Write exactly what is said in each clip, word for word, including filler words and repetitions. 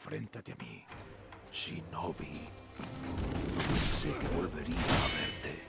Enfréntate a mí, Shinobi. No pensé que volvería a verte.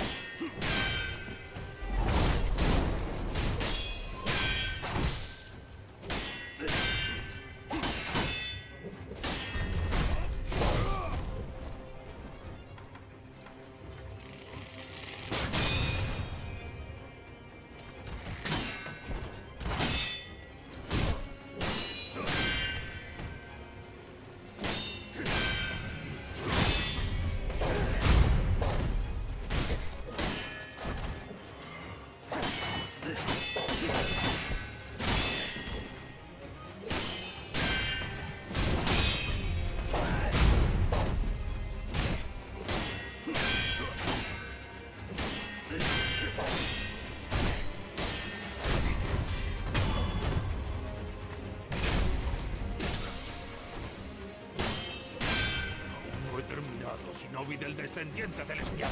Shinobi del descendiente celestial.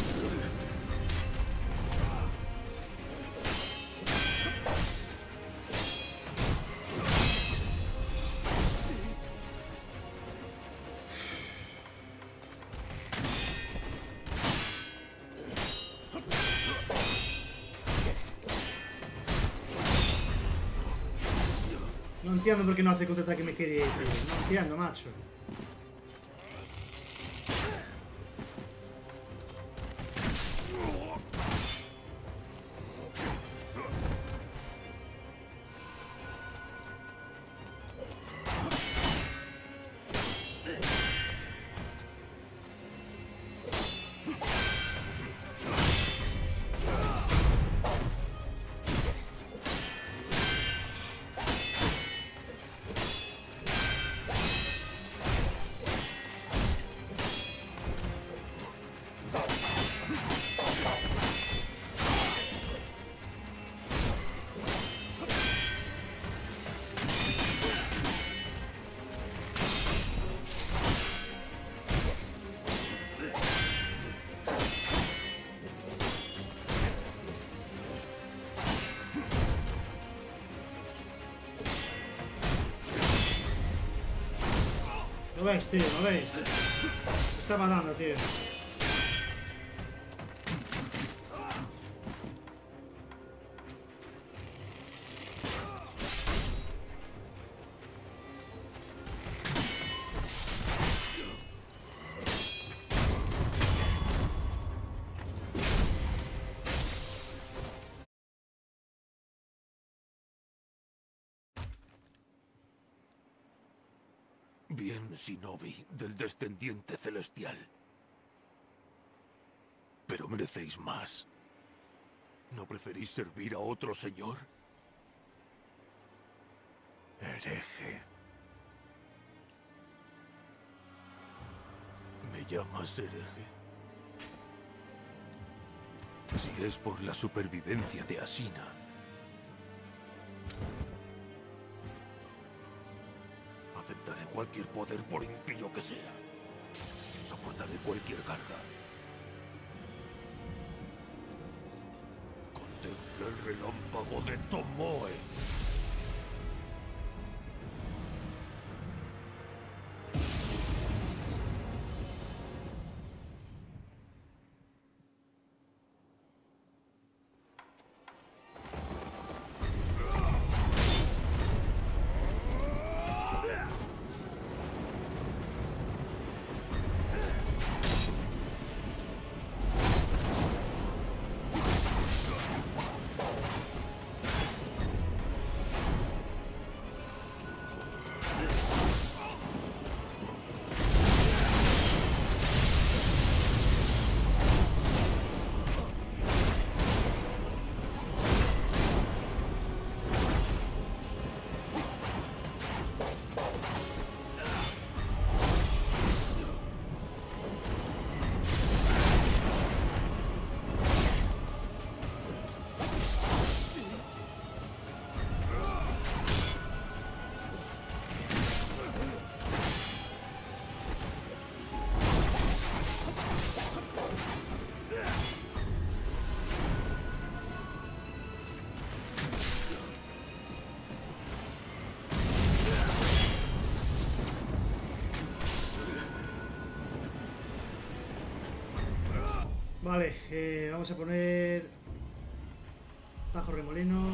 No entiendo por qué no hace contraataque me quiere, tío. No entiendo, macho. ¿Lo ves, tío? ¿Lo ves? Me estaba dando, tío. Bien, Shinobi del descendiente celestial. Pero merecéis más. ¿No preferís servir a otro señor? Hereje. ¿Me llamas hereje? Si es por la supervivencia de Ashina, aceptaré cualquier poder por impío que sea. Soportaré cualquier carga. Contempla el relámpago de Tomoe. Vale, eh, vamos a poner tajo remolino.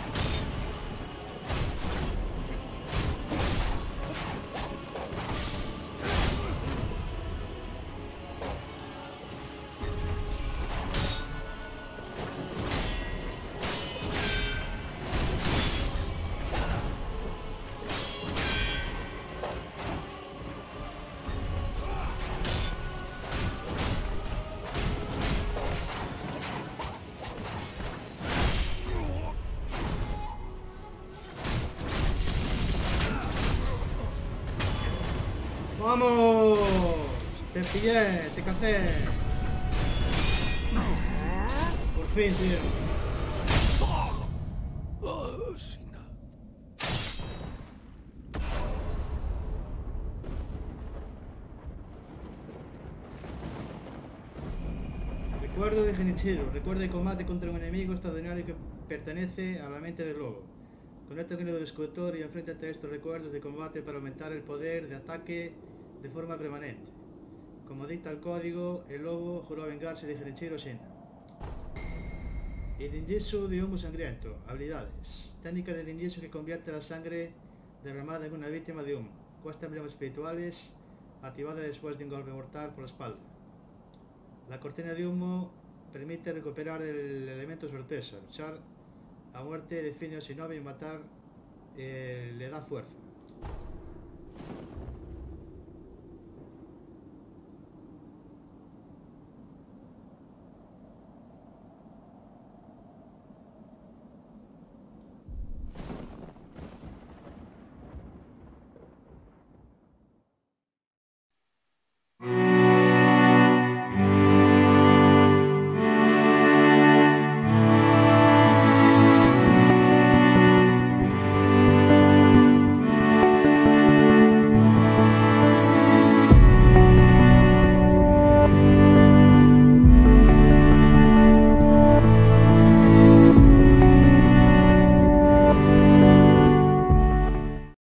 ¡Vamos! Te pillé, te cacé. Por fin, tío. Recuerdo de Genichiro. Recuerda el combate contra un enemigo extraordinario que pertenece a la mente del lobo. Conecta con el del escultor y enfréntate a estos recuerdos de combate para aumentar el poder de ataque de forma permanente. Como dicta el código, el lobo juró vengarse de Genichiro Shina. El ninjutsu de humo sangriento. Habilidades. Técnica de ninjutsu que convierte la sangre derramada en una víctima de humo. Cuesta emblemas espirituales, activada después de un golpe mortal por la espalda. La cortina de humo permite recuperar el elemento sorpresa. Luchar a muerte define a Shinobi y matar eh, le da fuerza.